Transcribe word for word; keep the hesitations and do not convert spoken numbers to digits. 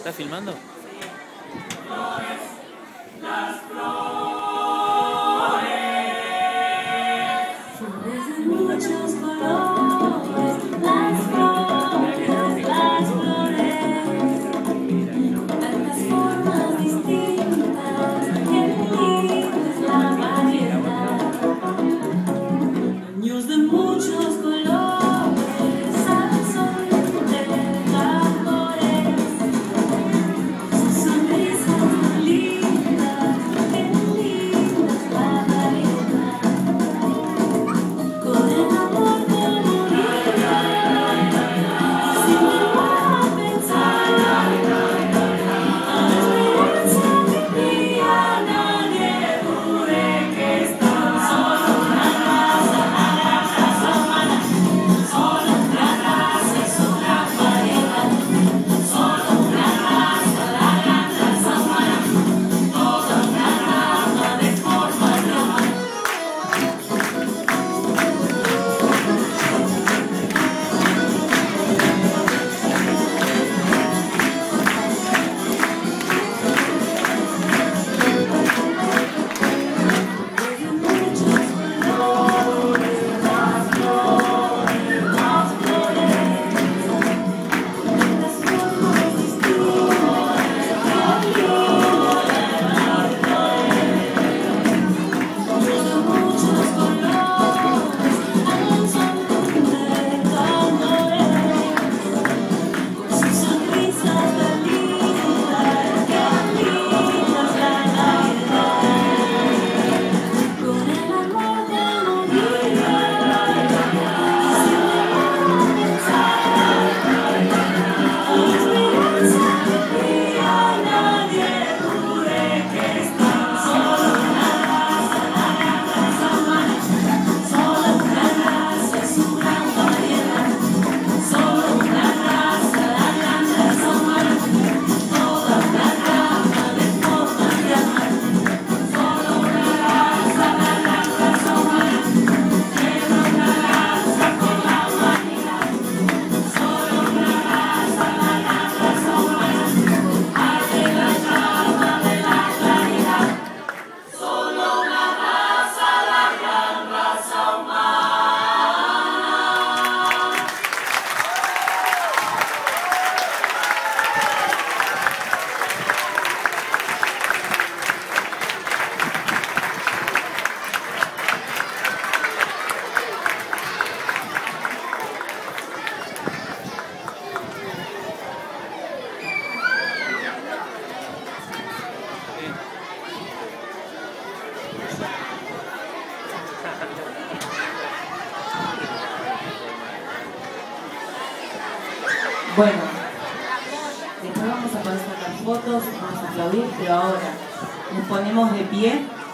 ¿Estás filmando? Las flores, flores de muchos colores, las flores, las flores, tantas formas distintas, qué linda es la variedad. Niños de muchos colores, al sol de tambores, sus sonrisas lindas, qué linda es la variedad. Con el amor como vida, sin temor a pensar, a la esperanza vivía, nadie dude que está solo una raza, la gran raza humana, solo una raza y su gran variedad, solo una raza, la gran raza humana, toda una rama de formas de amar. Desde muchos colores, las flores, las flores, tantas formas distintas, qué linda es la variedad. Desde muchos colores, al son de tambores, con sus sonrisas tan lindas, qué linda es la variedad. Con el amor de vida, sin temor a pensar, a la esperanza vivía, nadie dude que está solo una raza, la gran raza humana, solo una raza y su gran variedad, solo una raza, la gran raza humana, toda una rama de formas de amar, solo una raza, la gran raza humana, lleva una raza con la humanidad, solo una raza, la gran raza humana, hace la llama de la claridad, solo una raza, la gran raza humana. Bueno, después vamos a poder sacar fotos, vamos a aplaudir, pero ahora nos ponemos de pie.